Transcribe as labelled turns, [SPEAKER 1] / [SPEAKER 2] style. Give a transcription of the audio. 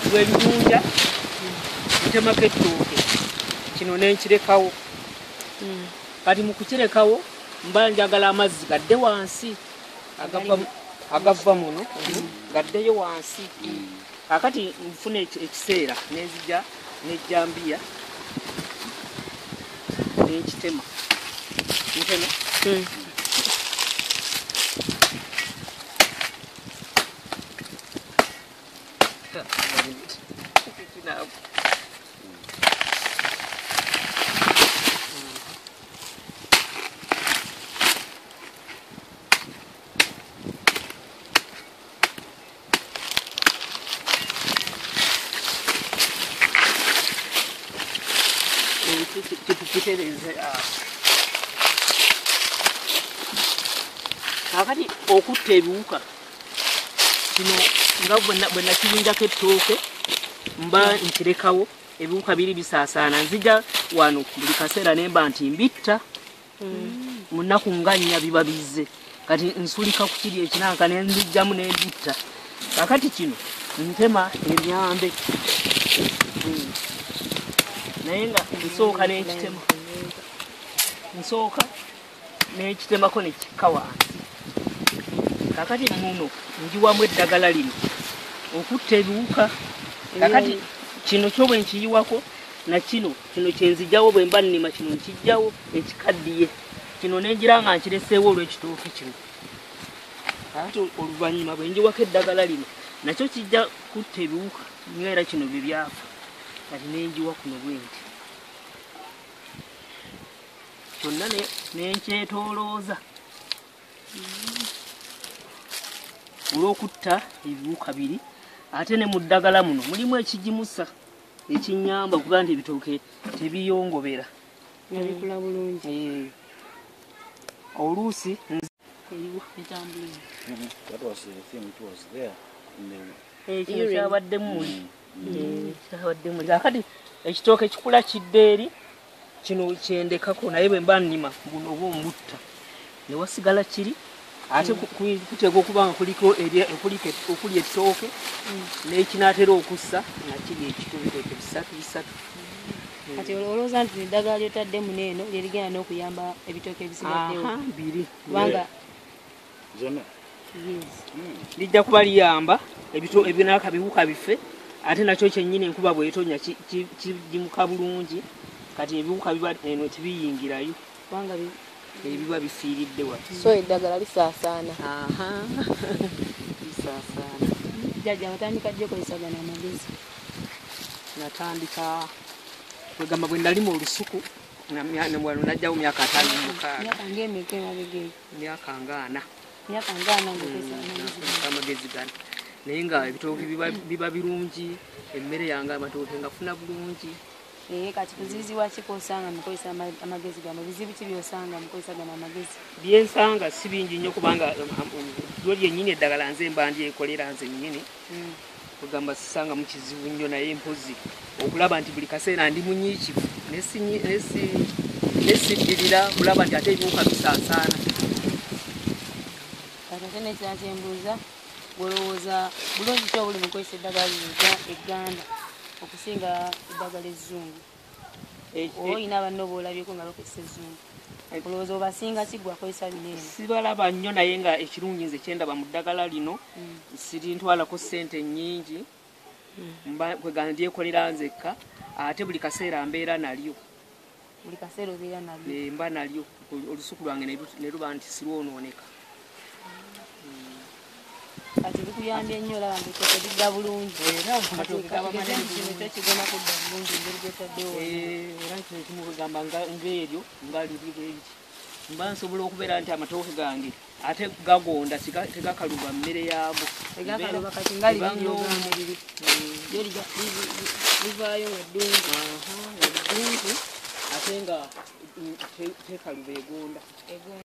[SPEAKER 1] lw'ebibunja ntemako ettooke kino nenkirekawo kati mu kukirekawo mba njagala amazzi gadde wansi agava muno gaddeyo wansi kakati nfuna ekiseera nenzija nejjambiya nenkitema ntema kakati okutta ebiwuka kino nga bwe nakiyinjako ettooke mba nkirekawo ebiwuka biri bisaasaana nzija wano buli kaseera nemba nti mbitta mu nnaku nga nnya biba bizze kati nsulika ku kiri ekinanka nenzijjamu nembitta kakati kino ntema emyambe naye nga nsooka nenkitema nsooka nekitemako nekikka wansi kakati muno njiwamu eddagala lino okutta ebiwuka kakati kino kyo bwe nkiyiwako nakino kino kyenzijjawo bwe mba nnima kino nkijjawo ekikaddiye kino nengira nga nkireseewo olw'ekitooke kino kakati oluvannyuma bwe njiwako eddagala lino nakyo kijja kutta ebiwuka era kino bye byafa kati nenjiwa kuno bwe nti kyonna nenkyetoolooza olw'okutta ebiwuka biri ate ne mu ddagala muno mulimu ekigimusa ekinyamba okuba nti ebitooke tebiyongobera
[SPEAKER 2] bikula bulungi
[SPEAKER 1] oluusi kino kyabaddemu muli kakati ekitooke kikula kidde eri kino kyendekako naye bwe mba nnima buno oba omutta ne wasigala kiri ate kutega okuba nga kuliko okuli ettooke n'ekinaatera okussa nakiri ekitooke bisatu
[SPEAKER 2] kati olowooza nti eddagala lyotaddemu neeno lyerigenda n'okuyamba ebitooke ebisigaddewo
[SPEAKER 1] biri
[SPEAKER 2] kubanga
[SPEAKER 1] lijja kuba liyamba ebinaaka biwuka bife ate nakyo kyennyini enkuba bw'etonya kigimuka bulungi kati ebiwuka biba eno tibiyingirayo
[SPEAKER 2] kubanga
[SPEAKER 1] ebiba bifiiridde wati
[SPEAKER 2] so eddagala lisaasaana
[SPEAKER 1] lisaasaana
[SPEAKER 2] jjajja watandika ddi okozesagana amagezi
[SPEAKER 1] natandika kwegamba bwe ndali mu olusuku wano najjawo myaka 56
[SPEAKER 2] ng'emeka emabega eyo
[SPEAKER 1] myaka nga
[SPEAKER 2] 4
[SPEAKER 1] amagezi gano naye nga ebitooke biba birungi emmere yange amatooke ngafuna bulungi
[SPEAKER 2] kati kuziizibwa ki kwosanga mukozesa amagezi gano bizibu ki byosanga mukozesa gano amagezi
[SPEAKER 1] byensanga si bingi nnyo kubanga lyo lyennyini eddagala nze mba ndyekolera nze nnyini kugamba sisanga mu kizibu nnyo naye mpozi okulaba nti buli kaseera ndi munyiikivu nesiddirira kulaba nti ate ebiwuka bisaasaana
[SPEAKER 2] ate nekira kyembuuza olowooza bulungi ki obuli mukozesa eddagala egganda okusinga eddagala ezzungu olina abanno boolabyeko nga bakozesa ezzungu olowooza obasinga kigwa akozesa lineeno
[SPEAKER 1] sibalaba nnyo naye nga ekirungi nze kyendaba mu ddagala lino sirintwalako ssente nnyingi kwegana ndyekolera nzekka ate buli kaseera mbeera nalyo
[SPEAKER 2] buli kaseera obeera nalyo
[SPEAKER 1] mba nalyo olusuku lwange ne luba nti sirwonooneka
[SPEAKER 2] kati bikuyambye nnyo olaba nti ettooke lidda bulungi
[SPEAKER 1] era
[SPEAKER 2] kigona kudda bulungi engeri gyotaddewo
[SPEAKER 1] era kino kimu kugamba ng'eryo nga liri bweri mba nsobola okubeera nti amatooke gange ate gagonda tegakaluba mmere yaago
[SPEAKER 2] tegakaluba kati nga liri livaayo nga ddungu
[SPEAKER 1] ate nga tekaluba egonda